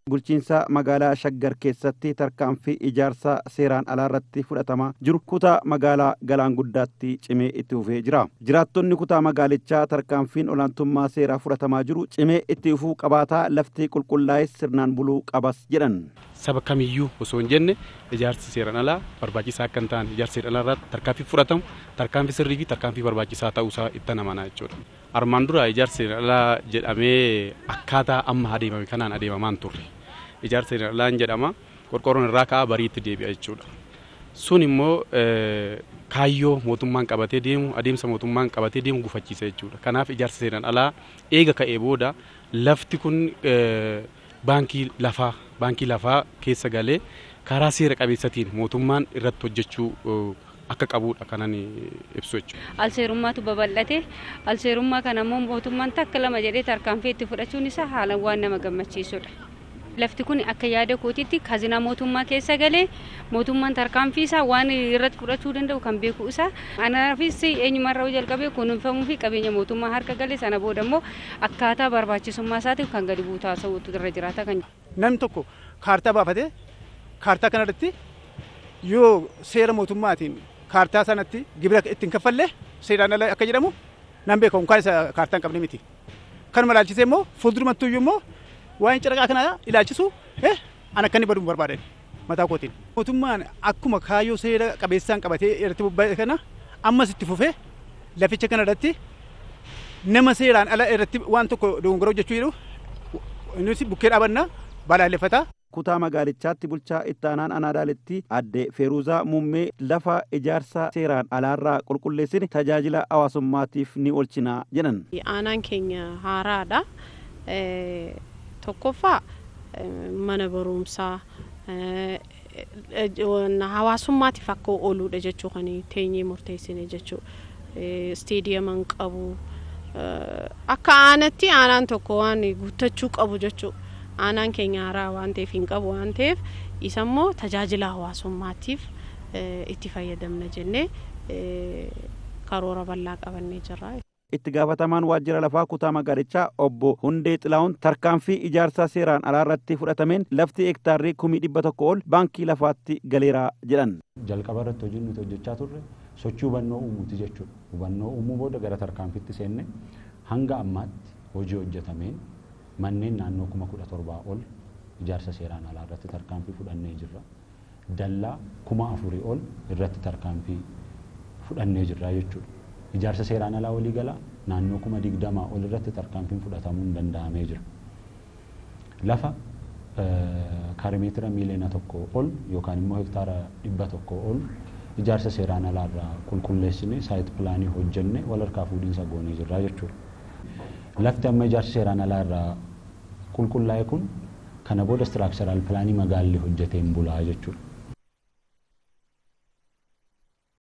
Bulchiinsa magaalaa Shaggar keessatti tarkaanfii ijaarsa seeraan alaa irratti fudhatamaa jiru kutaa magaalaa Galaan Guddaatti cimee itti fufee jira. Jiraattonni kutaa magaalichaa tarkaanfiin olaantummaa seeraa fudhatamaa jiru cimee itti fufuu qabaataa lafti qulqullaa'ee sirnaan buluu qabas jedhan. Saba kamiyyuu osoo hin jenne ijaarsi seeraan alaa barbaachisaa akka hin taane ijaarsi seeraan alaa irratti tarkaanfii fudhatamu tarkaanfii sirrii fi tarkaanfii barbaachisaa ta'uusaa itti amanaa jechuudha. Armaan dura ijaarsi seeraan alaa jedhamee akkaataa amma adeemame kanaan adeemamaan turre. Ijaarsa seeraan alaa jedhama qorqorroon irraa ka'aa bariitti deebi'a jechuudha. Sun immoo kaayyoo mootummaan qabatee deemu adeemsa mootummaan qabatee deemu gufachiisa jechuudha. Kanaaf ijaarsa seeraan alaa eega ka'ee booda lafti kun baankii lafaa keessa galee karaa seera qabeessatiin mootummaan irratti hojjechuu akka qabuudha kanan ibsu jechuudha. Alseerummaatu babal'ate alseerummaa kana immoo mootummaan takka lama jedhee tarkaanfii itti fudhachuun isaa haalaan waan nama gammachiisudha. Lafti kun akka yaada kootiitti kazinaa mootummaa keessa galee mootummaan tarkaanfii isaa waan irratti fudhachuu danda'u kan beeku isaa anaafis eenyumarraa jalqabee kunuunfamuu fi qabeenya mootummaa harka galee sana booda immoo akkaataa barbaachisummaa isaatiif kan gadi buutaa ta'utu irra jiraata kan. Namni tokko kaartaa baafatee kaartaa kanarratti yoo seera mootummaatiin kaartaa sanatti gibira ittiin kaffallee seeraan ala akka jedhamu nan beeka unkaan isa kaartaa hin qabne miti. Kanuma ilaalchisee immoo fuuldurumattuyyuu immoo waan caraqaa kana ilaalchisu an akka inni baduun barbaadan mataa kootiin. Mootummaan akkuma kaayyoo seera qabeessaan qabatee irratti bobba'e kana ammas itti fufee laficha kana irratti nama seeraan ala irratti waan tokko dogongora hojjechuu jedhu innis bukkee dhaabannaa balaaleffataa. Kutaa magaalichaatti bulchaa itti aanaan Anaadaaletti adde Feeruuzaa Muummee lafa ijaarsa seeraan alaarraa qulqulleessine tajaajila hawaasummaatiif ni oolchina jedhan. Aanaan keenya haaraadha. Tokkoffaa mana barumsaa hawaasummaatiif akka ooluudha jechuu kan teenyee murteessine jechuu isteediyeeman qabu akka aanatti aanaan tokko waan guuttachuu qabu jechuu aanaan keenya haaraa waan ta'eef hin qabu waan ta'eef isa immoo tajaajila hawaasummaatiif itti fayyadamna jennee karoora bal'aa qabannee jirra. Itti gaafatamaan waajjira lafaa kutaa magaalichaa obbo Hundee Xilaawun tarkaanfii ijaarsa seeraan alaa irratti fudhatameen lafti hektaarrii 1,100 ol baankii lafaatti galeera jedhan. Jalqaba irratti hojii nuti hojjechaa turre sochii hubannoo uumuuti jechuudha. Hubannoo uumuu booda gara tarkaanfiitti seenne hanga ammaatti hojii hojjetameen manneen naannoo 17,000 ol ijaarsa seeraan alaa irratti tarkaanfii fudhannee jirra. Dallaa 4,000 ol irratti tarkaanfii fudhannee jirra jechuudha. Ijaarsa seeraan alaa walii galaa naannoo 20,000 ol irratti tarkaanfiin fudhatamuun danda'amee jira. Lafa kaarimeetira miiliyoona 1 ol yookaan immoo hektaara 100 ol ijaarsa seeraan alaa irraa qulqulleessine saayit pilaanii hojjenne walharkaa fuudhinsa goonee jirra jechuudha. Lafti amma ijaarsa seeraan alaa irraa qulqullaa'e kun kana booda istiraakcharaal pilaanii magaalli hojjeteen bulaa jechuudha.